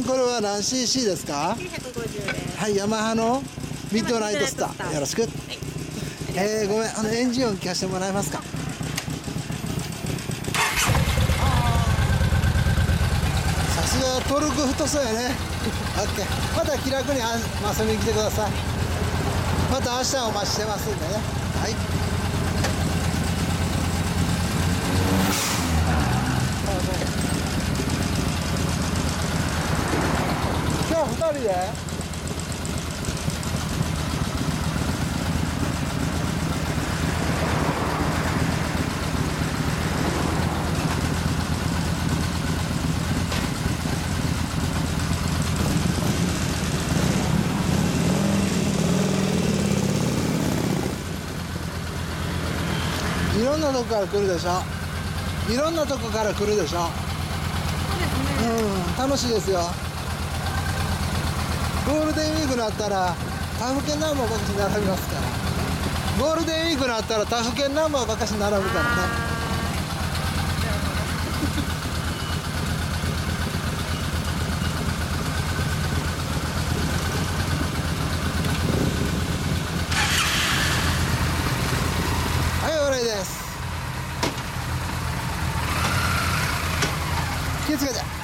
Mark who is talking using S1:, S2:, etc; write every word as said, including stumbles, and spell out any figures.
S1: ん、これは何 シーシー ですか？
S2: きゅうひゃくごじゅうです。
S1: はい、ヤマハのミッドナイトスター、よろしく。はい、えー、ごめん、あのエンジン音聞かせてもらえますか？さすがトルク太そうやね。オッケー。また気楽に遊びに来てください。また明日お待ちしてますんでね。はい。今日二人で。いろんなとこから来るでしょ。いろんなとこから来るでしょ。そうですね。うん、楽しいですよ。ゴールデンウィークになったら他府県ナンバーばかし並びますから。ゴールデンウィークになったら他府県ナンバーばかし並ぶからね。はい、終わりです。気をつけて。